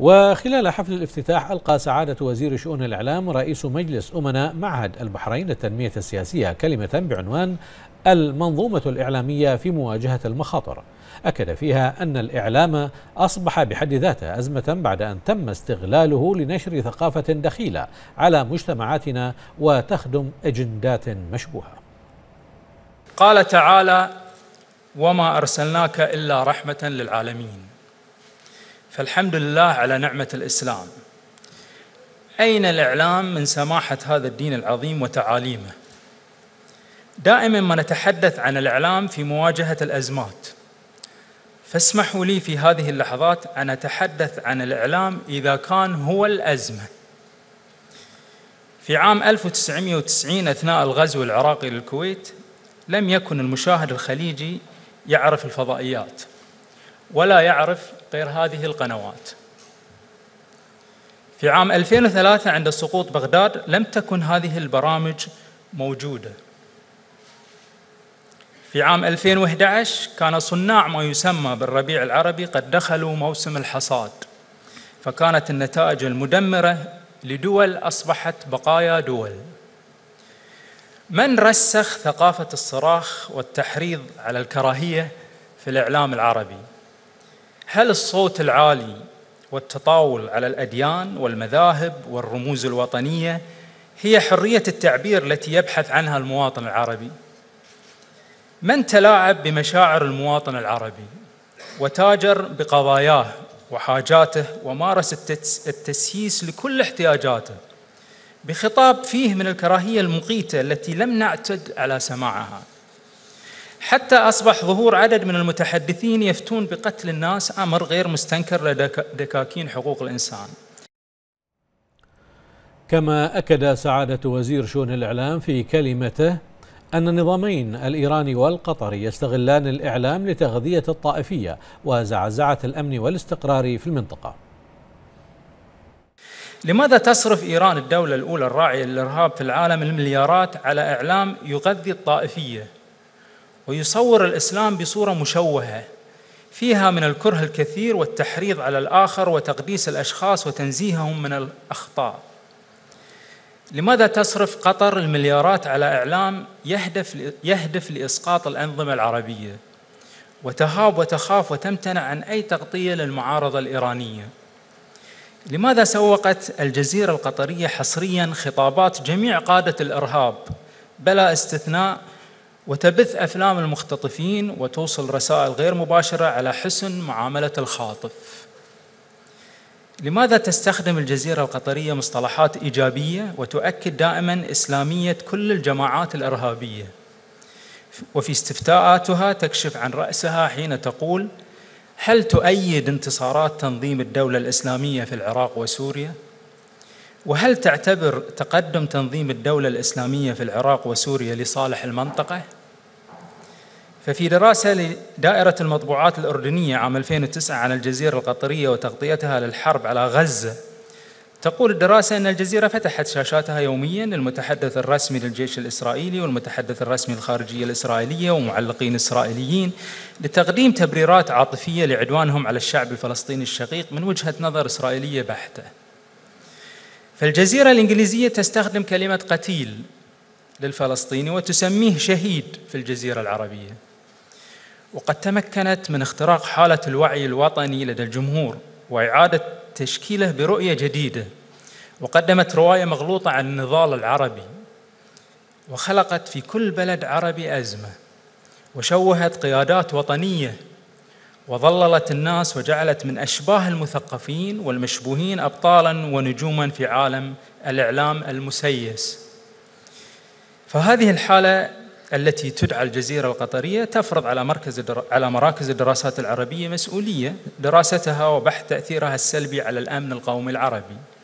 وخلال حفل الافتتاح ألقى سعادة وزير شؤون الإعلام رئيس مجلس أمناء معهد البحرين للتنمية السياسية كلمة بعنوان المنظومة الإعلامية في مواجهة المخاطر. أكد فيها أن الإعلام أصبح بحد ذاته أزمة بعد أن تم استغلاله لنشر ثقافة دخيلة على مجتمعاتنا وتخدم أجندات مشبوهة. قال تعالى: وما أرسلناك إلا رحمة للعالمين. فالحمد لله على نعمة الإسلام. أين الإعلام من سماحة هذا الدين العظيم وتعاليمه؟ دائما ما نتحدث عن الإعلام في مواجهة الأزمات، فاسمحوا لي في هذه اللحظات أن أتحدث عن الإعلام إذا كان هو الأزمة. في عام 1990 أثناء الغزو العراقي للكويت لم يكن المشاهد الخليجي يعرف الفضائيات ولا يعرف غير هذه القنوات. في عام 2003 عند سقوط بغداد لم تكن هذه البرامج موجودة. في عام 2011 كان صناع ما يسمى بالربيع العربي قد دخلوا موسم الحصاد، فكانت النتائج المدمرة لدول أصبحت بقايا دول. من رسخ ثقافة الصراخ والتحريض على الكراهية في الإعلام العربي؟ هل الصوت العالي والتطاول على الأديان والمذاهب والرموز الوطنية هي حرية التعبير التي يبحث عنها المواطن العربي؟ من تلاعب بمشاعر المواطن العربي وتاجر بقضاياه وحاجاته ومارس التسييس لكل احتياجاته بخطاب فيه من الكراهية المقيتة التي لم نعتد على سماعها، حتى أصبح ظهور عدد من المتحدثين يفتون بقتل الناس أمر غير مستنكر لدى دكاكين حقوق الإنسان. كما أكد سعادة وزير شؤون الإعلام في كلمته أن النظامين الإيراني والقطري يستغلان الإعلام لتغذية الطائفية وزعزعة الأمن والاستقرار في المنطقة. لماذا تصرف إيران الدولة الأولى الراعية للإرهاب في العالم المليارات على إعلام يغذي الطائفية ويصور الإسلام بصورة مشوهة فيها من الكره الكثير والتحريض على الآخر وتقديس الأشخاص وتنزيههم من الأخطاء؟ لماذا تصرف قطر المليارات على إعلام يهدف لإسقاط الأنظمة العربية وتهاب وتخاف وتمتنع عن أي تغطية للمعارضة الإيرانية؟ لماذا سوقت الجزيرة القطرية حصرياً خطابات جميع قادة الإرهاب بلا استثناء وتبث أفلام المختطفين وتوصل رسائل غير مباشرة على حسن معاملة الخاطف؟ لماذا تستخدم الجزيرة القطرية مصطلحات إيجابية وتؤكد دائماً إسلامية كل الجماعات الإرهابية، وفي استفتاءاتها تكشف عن رأسها حين تقول: هل تؤيد انتصارات تنظيم الدولة الإسلامية في العراق وسوريا؟ وهل تعتبر تقدم تنظيم الدولة الإسلامية في العراق وسوريا لصالح المنطقة؟ ففي دراسة لدائرة المطبوعات الأردنية عام 2009 عن الجزيرة القطرية وتغطيتها للحرب على غزة، تقول الدراسة أن الجزيرة فتحت شاشاتها يومياً للمتحدث الرسمي للجيش الإسرائيلي والمتحدث الرسمي للخارجية الإسرائيلية ومعلقين إسرائيليين لتقديم تبريرات عاطفية لعدوانهم على الشعب الفلسطيني الشقيق من وجهة نظر إسرائيلية بحتة. فالجزيرة الإنجليزية تستخدم كلمة قتيل للفلسطيني وتسميه شهيد في الجزيرة العربية، وقد تمكنت من اختراق حالة الوعي الوطني لدى الجمهور وإعادة تشكيله برؤية جديدة، وقدمت رواية مغلوطة عن النضال العربي، وخلقت في كل بلد عربي أزمة، وشوهت قيادات وطنية، وظللت الناس وجعلت من أشباه المثقفين والمشبوهين أبطالاً ونجوماً في عالم الإعلام المسيس. فهذه الحالة التي تدعى الجزيرة القطرية تفرض على مراكز الدراسات العربية مسؤولية دراستها وبحث تأثيرها السلبي على الأمن القومي العربي.